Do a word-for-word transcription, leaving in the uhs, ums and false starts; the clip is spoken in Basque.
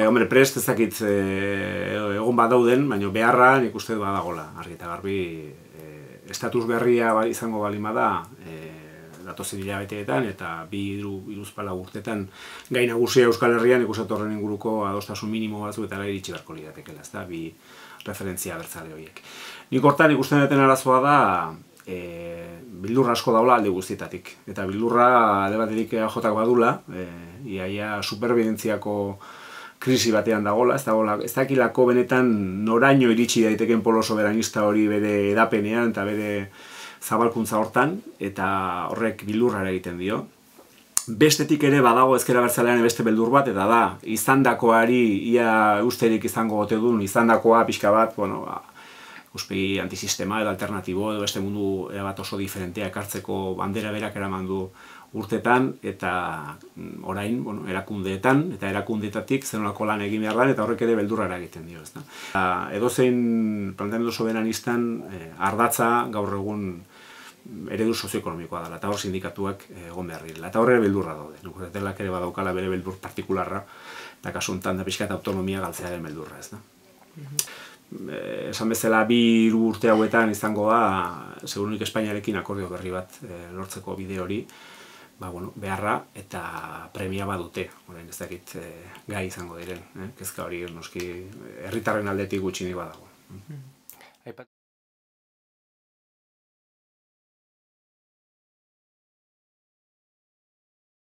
hombre, prest ez dakit egon badauden, baina beharra nik uste badagola, argi eta garbi estatus berria izango balima da, datozen hilabeteetan eta bi hiruzpala urtetan gai nagusia Euskal Herrian ikusten horren inguruko adostasun minimo batzuk eta iritsi beharko liratekeela, ezta, bi referentzia abertzale horiek. Nik hortan ikusten duten arazoa da beldurra asko daula alde guztietatik. Eta beldurra alde batetik E A Jak badula, iaia superbidentziako krisi batean dagola, ez dakilako benetan noraino iritsi daiteken polo soberanista hori bere edapenean eta bere zabalkuntza hortan, eta horrek beldurra egiten dio. Bestetik ere badago ezker abertzalean beste beldur bat, eta da, izandakoari ia usterik izango ote duen, izandakoa pixka bat, bueno, ikuspegi antisistema edo alternatibo edo beste mundu bat oso diferentea ekartzeko bandera berak eraman du urtetan, eta orain erakundeetan eta erakundeetatik zenolako lan egin behar da, eta horrek ere beldurra egiten dio. Edozein planteamendu soberanistan ardatza gaur egun eredu sozioekonomikoa dela, eta hor sindikatuak egon behar direla, eta horre beldurra daude. Nukuretelak ere badaukala bere beldur partikularra, eta kasu honetan da pixka eta autonomia galtzearen beldurra, ez da. Esan bezala bi hiru urte hauetan izango da, segurunik Espainiarekin akordio berri bat lortzeko bide hori, beharra eta premia badute, orain ez dakit gai izango diren, kezka hori noski herritarren aldetik gutxinik badago.